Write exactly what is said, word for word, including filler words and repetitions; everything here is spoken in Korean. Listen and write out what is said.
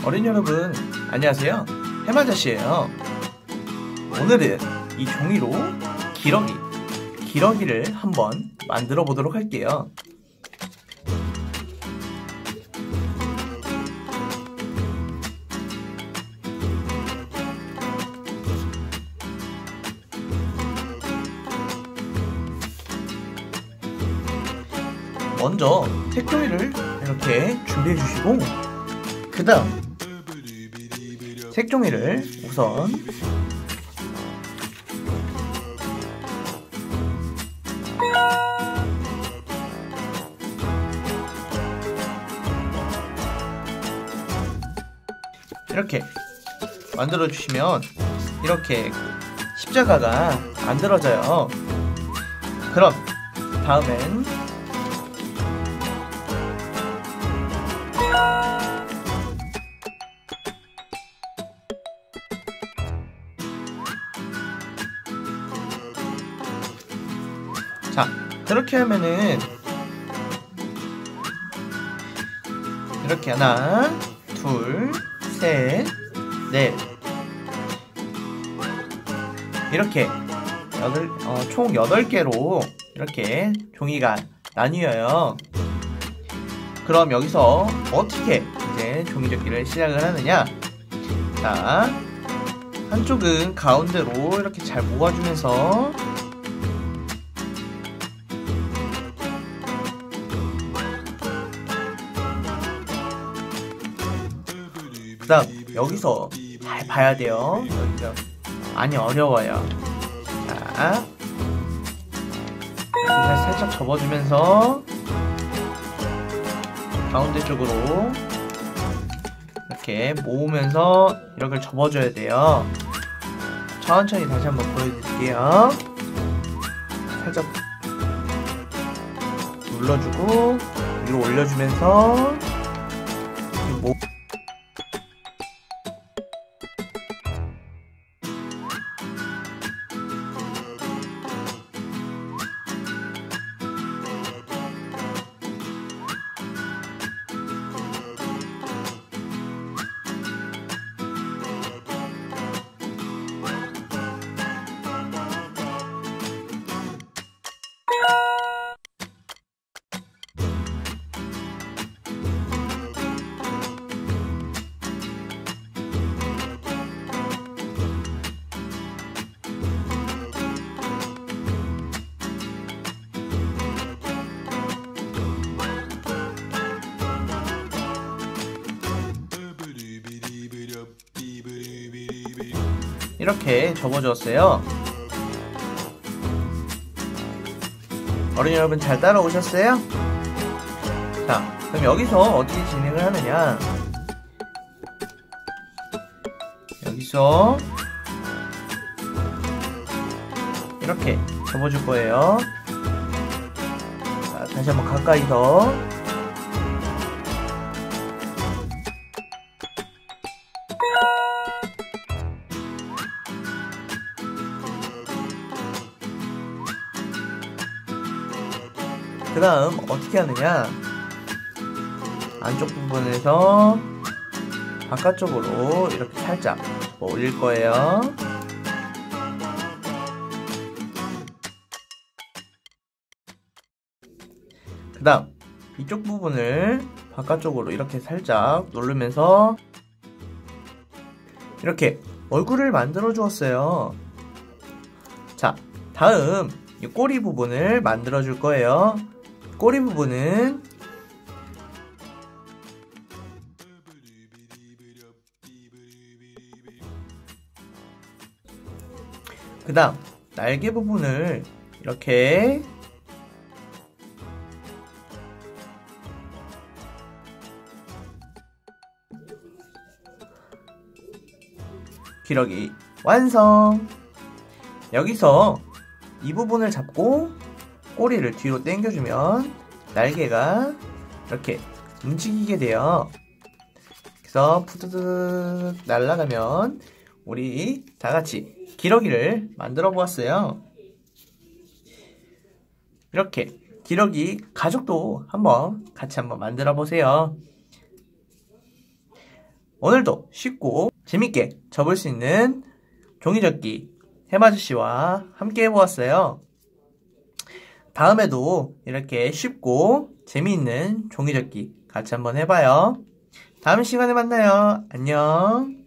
어린이 여러분, 안녕하세요. 해마자씨예요. 오늘은 이 종이로 기러기, 기러기를 한번 만들어 보도록 할게요. 먼저 색종이를 이렇게 준비해 주시고, 그 다음 색종이를 우선 이렇게 만들어 주시면 이렇게 십자가가 만들어져요. 그럼 다음엔 자, 그렇게 하면은 이렇게 하나, 둘, 셋, 넷 이렇게 여덟, 어, 총 여덟 개로 이렇게 종이가 나뉘어요. 그럼 여기서 어떻게 이제 종이접기를 시작을 하느냐? 자, 한쪽은 가운데로 이렇게 잘 모아주면서 그 다음 여기서 잘 봐야 돼요. 여기서 많이 어려워요. 자, 여기서 살짝 접어주면서 가운데 쪽으로 이렇게 모으면서 이렇게 접어줘야 돼요. 천천히 다시 한번 보여드릴게요. 살짝 눌러주고 위로 올려주면서 모 이렇게 접어주었어요. 어린이 여러분 잘 따라오셨어요? 자, 그럼 여기서 어떻게 진행을 하느냐? 여기서 이렇게 접어줄 거예요. 자, 다시 한번 가까이서 그 다음 어떻게 하느냐, 안쪽 부분에서 바깥쪽으로 이렇게 살짝 올릴 거예요. 그 다음 이쪽 부분을 바깥쪽으로 이렇게 살짝 누르면서 이렇게 얼굴을 만들어 주었어요. 자, 다음 이 꼬리 부분을 만들어 줄 거예요. 꼬리 부분은 그 다음 날개 부분을 이렇게 기러기 완성! 여기서 이 부분을 잡고 꼬리를 뒤로 당겨주면 날개가 이렇게 움직이게 돼요. 그래서 푸드득 날아가면 우리 다같이 기러기를 만들어 보았어요. 이렇게 기러기 가족도 한번 같이 한번 만들어 보세요. 오늘도 쉽고 재밌게 접을 수 있는 종이접기 햄아저씨와 함께 해보았어요. 다음에도 이렇게 쉽고 재미있는 종이접기 같이 한번 해봐요. 다음 시간에 만나요. 안녕.